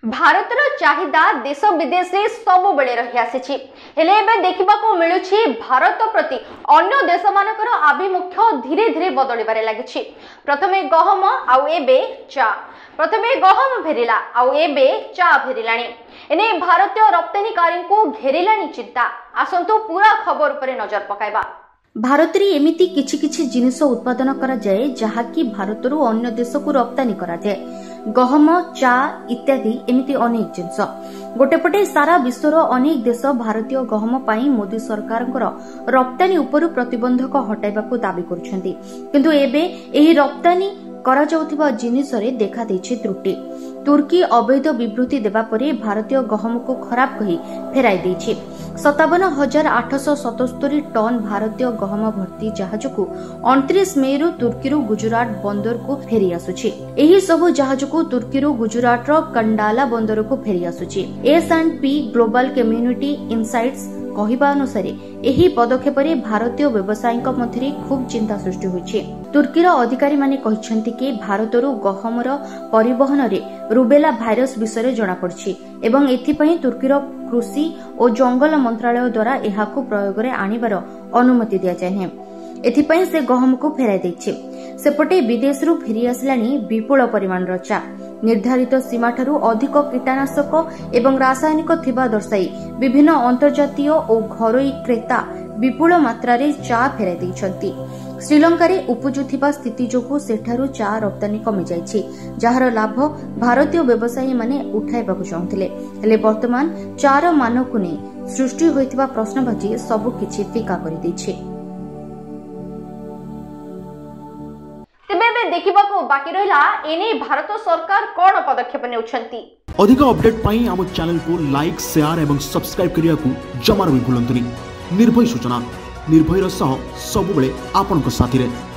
भारतर चाहिदा देश विदेश में सबु बेले रही आसी हेले एबे देखिबा को मिलुछि भारत प्रति अन्य देश मानकर आभिमुख्य धीरे धीरे बदलिबारे लागिछि। प्रथमे गहम आउ एबे चा प्रथमे गहम फेरिला आउ एबे चा फेरिलाणी एने भारतीय रप्तानीकारी को घेरिलाणी चिंता। आसंतु पूरा खबर उपरे नजर पकाइबा। भारत रे एमिति किछि किछि जिनिस उत्पादन करा जाए जहाकी भारतरू अन्य देश को रप्तानी करा जाए। गहम चा इत्यादि एमिति अनेक जिनिस गोटेपटे सारा विश्वर अनेक देश भारतीय गहम पाई मोदी सरकारଙ୍କର रप्तानी उपरु प्रतिबंधक हटाइबाकू दाबी करुछन्ती, किंतु एबे एही रप्तानी करा जाउथिबा जिनिसरे देखा दैछि त्रुटि। तुर्की अवैध विवृत्ति देबा परे भारतीय गहम को खराब कही फेराई दैछि। 57,877 टन भारतीय गहम भर्ती जहाज को 29 मई रु तुर्की रु गुजरात बंदर को फेरी आसुछि। एही सब जहाज को तुर्की रु गुजरात रो कंडाला बंदर को फेरी आसुछि। S&P ग्लोबल कम्युनिटी इनसाइट्स कहिबा अनुसार एही पदक्षेप रे भारतीय व्यवसायीक मध्य खूब चिंता सृष्टि होइछि। तुर्कीर अधिकारी माने कहिसंति कि भारतरू गहमर परिवहन रे रुबेला भाइरस विषय जणा पड़छि एवं एथिपई तुर्कीर कृषि और जंगल मंत्रालय द्वारा एहाकू प्रयोग रे आनिबार अनुमति दिया जाय। एथिपई से गहम को फेराई दैछि। सेपटे विदेश रु फेरी आसलानी विपुल परिमाणर चा निर्धारित सीमा ठारू अधिक कीटनाशक एवं रासायनिक थिबा दर्शाई विभिन्न अंतर्जातीय और घरोई क्रेता विपुल मात्रा रे चा फेराई दैछंती। श्रीलंका रे उपजुथिबा स्थिति जोगु सेठारू चा रप्तानी कमी जाइछि, जहार लाभ भारतीय व्यवसायी माने उठाइबाकू चाहुथिले। हेले वर्तमान चार मानकू नै सृष्टि होइथिबा प्रश्नबाजी सबु किछि फिका करि दैछि। तेबे देखिबाकू बाकी रहिला एने भारत सरकार कोन पदक्षेप नेउछंती। अधिक अपडेट पई हम चैनल को लाइक शेयर एवं सब्सक्राइब करिया को जमार भी भूलंतुनी। निर्भय सूचना निर्भयर सह सब बेले आपन को साथी रे।